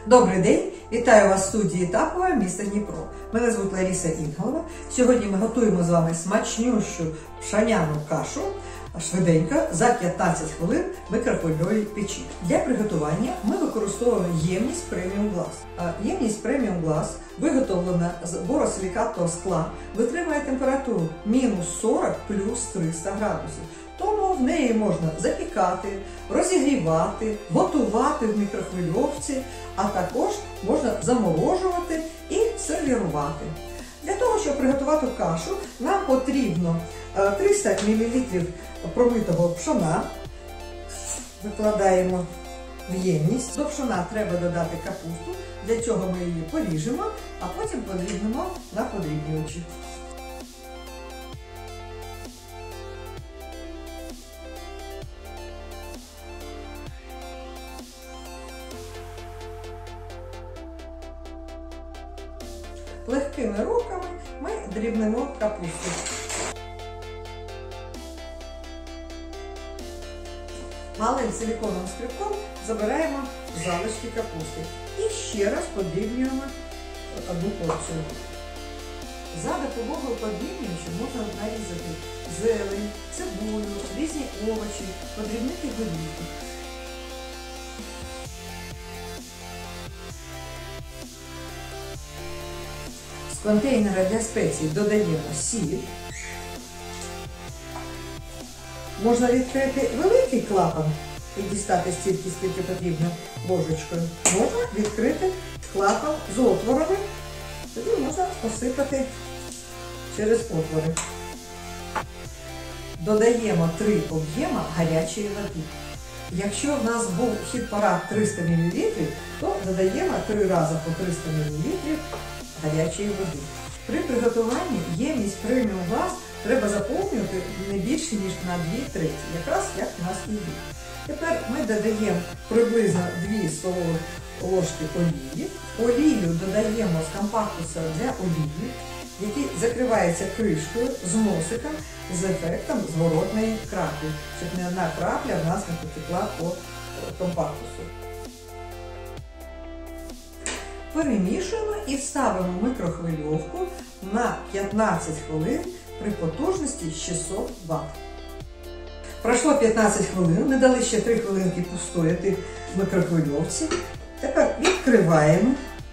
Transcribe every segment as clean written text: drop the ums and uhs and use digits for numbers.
Добрий день! Вітаю вас в студії Тапова, місто Дніпро. Мене звуть Лариса Інгалова. Сьогодні ми готуємо з вами смачнющу пшоняну кашу швиденько за 15 хвилин в мікрохвильовій печі. Для приготування ми використовуємо ємність преміум глас. Ємність преміум глас виготовлена з боросилікатного скла, витримує температуру мінус 40 плюс 300 градусів. Тому в неї можна запікати, розігрівати, готувати в мікрохвильовці, а також можна заморожувати і сервірувати. Для того, щоб приготувати кашу, нам потрібно 300 мл промитого пшона. Викладаємо в ємність. До пшона треба додати капусту. Для цього ми її поріжемо, а потім подрібнемо на подрібнювачі. Легкими руками ми дрібнемо капусту. Малим силіконовим скребком забираємо залишки капусти. І ще раз подрібнюємо одну порцію. За допомогою подрібнювача можна нарізати зелень, цибулю, різні овочі, подрібнити горіхи. З контейнера для спецій додаємо сіль. Можна відкрити великий клапан і дістати стільки, скільки потрібно ложечкою. Можна відкрити клапан з отворами, тоді можна посипати через отвори. Додаємо 3 об'єма гарячої води. Якщо в нас був хіт-парад 300 мл, то додаємо 3 рази по 300 мл гарячої води. При приготуванні ємність преміум глас треба заповнювати не більше, ніж на 2/3, якраз як у нас і є. Тепер ми додаємо приблизно 2 столові ложки олії. Олію додаємо з компактуса для олії, який закривається кришкою з носиком з ефектом зворотної краплі, щоб не одна крапля в нас не потекла по компактусу. Перемішуємо і ставимо в мікрохвильовку на 15 хвилин при потужності 600 Вт. Пройшло 15 хвилин, ми дали ще 3 хвилинки постояти в мікрохвильовці. Тепер відкриваємо.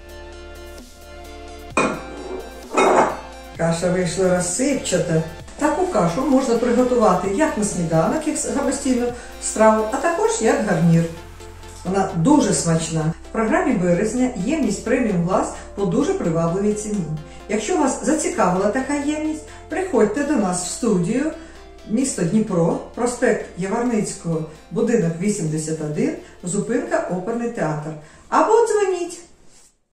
Каша вийшла розсипчата. Таку кашу можна приготувати як на сніданок, як самостійну страву, а також як гарнір. Вона дуже смачна. В програмі березня ємність преміум глас по дуже привабливій ціні. Якщо вас зацікавила така ємність, приходьте до нас в студію, місто Дніпро, проспект Яворницького, будинок 81, зупинка Оперний театр. Або